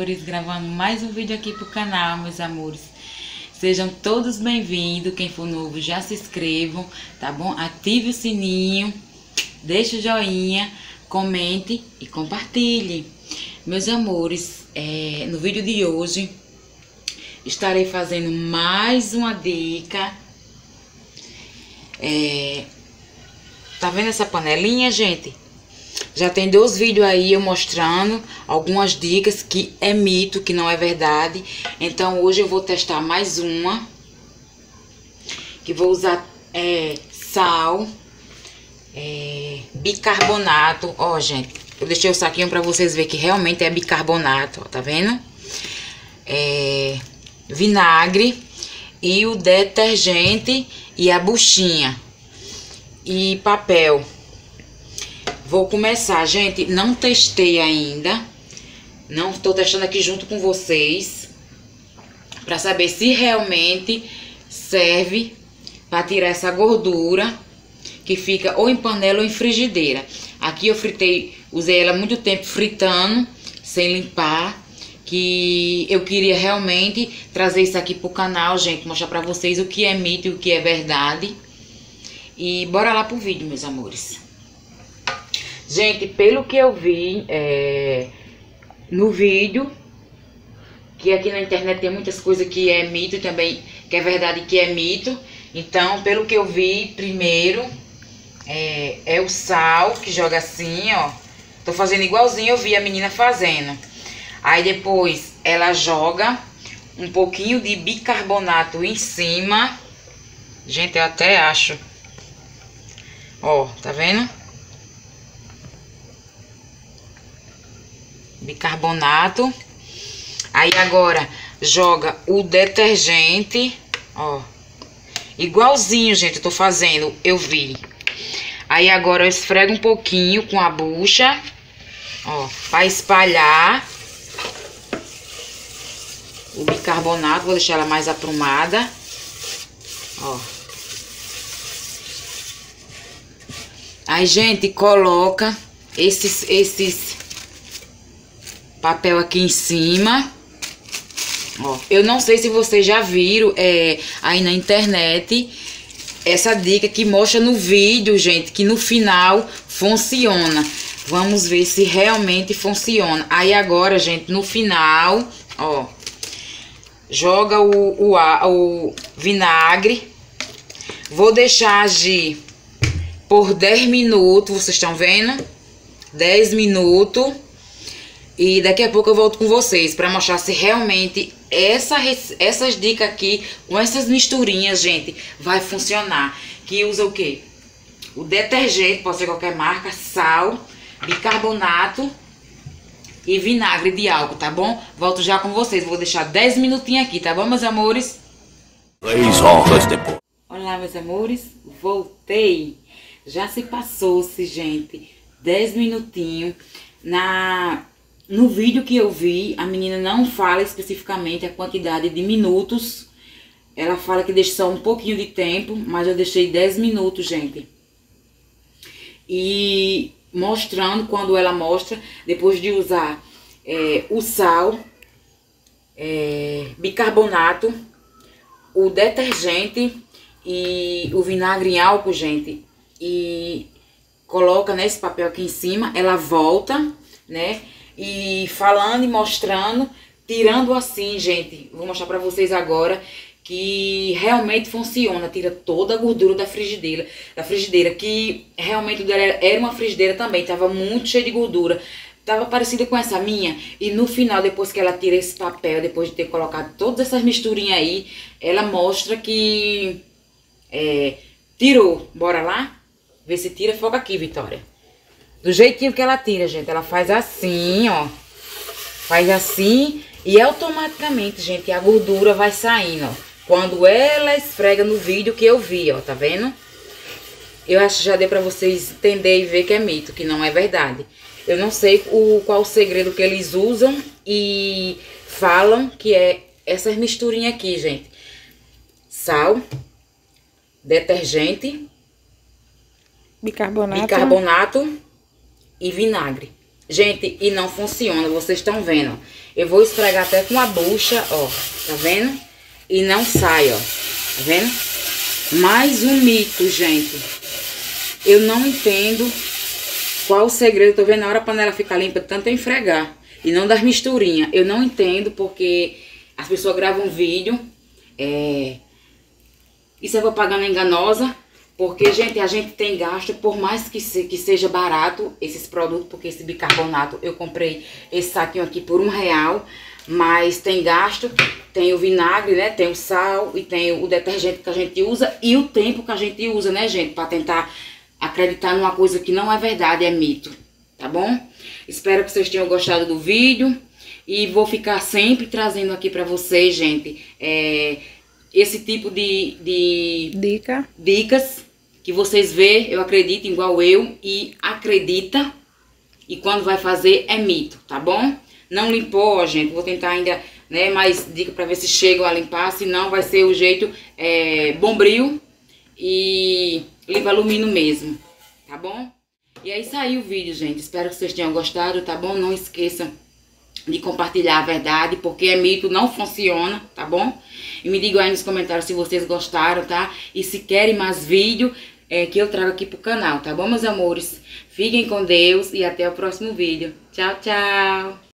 amores, gravando mais um vídeo aqui pro canal, meus amores. Sejam todos bem-vindos, quem for novo já se inscrevam, tá bom? Ative o sininho, deixe o joinha, comente e compartilhe. Meus amores, no vídeo de hoje estarei fazendo mais uma dica. Tá vendo essa panelinha, gente? Já tem 2 vídeos aí eu mostrando algumas dicas que é mito, que não é verdade. Então hoje eu vou testar mais uma. Que vou usar sal, bicarbonato. Ó, gente, eu deixei o saquinho pra vocês verem que realmente é bicarbonato, ó, tá vendo? Vinagre e o detergente e a buchinha e papel. Vou começar, gente, não testei ainda, não estou testando aqui junto com vocês, para saber se realmente serve para tirar essa gordura que fica ou em panela ou em frigideira. Aqui eu usei ela muito tempo fritando, sem limpar, que eu queria realmente trazer isso aqui pro canal, gente, mostrar para vocês o que é mito e o que é verdade. E bora lá pro vídeo, meus amores. Gente, pelo que eu vi no vídeo, que aqui na internet tem muitas coisas que é mito também, que é verdade que é mito. Então, pelo que eu vi, primeiro é o sal, que joga assim, ó. Tô fazendo igualzinho eu vi a menina fazendo. Aí depois ela joga um pouquinho de bicarbonato em cima. Gente, eu até acho. Ó, tá vendo? Bicarbonato. Aí agora joga o detergente, ó, igualzinho, gente, eu tô fazendo, eu vi. Aí agora eu esfrego um pouquinho com a bucha, ó, pra espalhar o bicarbonato. Vou deixar ela mais aprumada, ó. Aí, gente, coloca esses papel aqui em cima, ó. Eu não sei se vocês já viram aí na internet essa dica que mostra no vídeo, gente, que no final funciona. Vamos ver se realmente funciona. Aí agora, gente, no final, ó, joga o vinagre. Vou deixar agir por 10 minutos, vocês estão vendo? 10 minutos. E daqui a pouco eu volto com vocês para mostrar se realmente essas dicas aqui, com essas misturinhas, gente, vai funcionar. Que usa o quê? O detergente, pode ser qualquer marca, sal, bicarbonato e vinagre de álcool, tá bom? Volto já com vocês, vou deixar 10 minutinhos aqui, tá bom, meus amores? 3 horas depois. Olá, meus amores, voltei. Já se passou-se, gente, 10 minutinhos. No vídeo que eu vi, a menina não fala especificamente a quantidade de minutos. Ela fala que deixa só um pouquinho de tempo, mas eu deixei 10 minutos, gente. E mostrando, quando ela mostra, depois de usar o sal, bicarbonato, o detergente e o vinagre em álcool, gente, e coloca nesse papel aqui em cima, ela volta, né? E falando e mostrando, tirando assim, gente, vou mostrar pra vocês agora que realmente funciona, tira toda a gordura da frigideira, que realmente era uma frigideira também, tava muito cheia de gordura, tava parecida com essa minha. E no final, depois que ela tira esse papel, depois de ter colocado todas essas misturinhas aí, ela mostra que tirou. Bora lá? Ver se tira, foca aqui, Vitória. Do jeitinho que ela tira, gente, ela faz assim, ó. Faz assim e automaticamente, gente, a gordura vai saindo, ó. Quando ela esfrega no vídeo que eu vi, ó, tá vendo? Eu acho que já deu pra vocês entenderem e ver que é mito, que não é verdade. Eu não sei qual o segredo que eles usam e falam que é essas misturinhas aqui, gente. Sal, detergente, bicarbonato e vinagre. Gente, e não funciona, vocês estão vendo. Eu vou esfregar até com a bucha, ó, tá vendo? E não sai, ó, tá vendo? Mais um mito, gente. Eu não entendo qual o segredo. Tô vendo na hora a panela ficar limpa, tanto eu esfregar. E não das misturinhas. Eu não entendo porque as pessoas gravam vídeo. Isso é propaganda enganosa. Porque, gente, a gente tem gasto, por mais que seja barato esses produtos, porque esse bicarbonato, eu comprei esse saquinho aqui por R$1, mas tem gasto, tem o vinagre, né, tem o sal e tem o detergente que a gente usa e o tempo que a gente usa, né, gente, pra tentar acreditar numa coisa que não é verdade, é mito, tá bom? Espero que vocês tenham gostado do vídeo e vou ficar sempre trazendo aqui pra vocês, gente, esse tipo de dicas que vocês vê, eu acredito igual eu e acredita, e quando vai fazer é mito, tá bom? Não limpou, ó, gente, vou tentar ainda, né, mais dica pra ver se chegam a limpar, senão vai ser o jeito Bombril e Livro Alumínio mesmo, tá bom? E é isso aí o vídeo, gente, espero que vocês tenham gostado, tá bom? Não esqueçam de compartilhar a verdade, porque é mito, não funciona, tá bom? E me digam aí nos comentários se vocês gostaram, tá? E se querem mais vídeo que eu trago aqui pro canal, tá bom, meus amores? Fiquem com Deus e até o próximo vídeo. Tchau, tchau!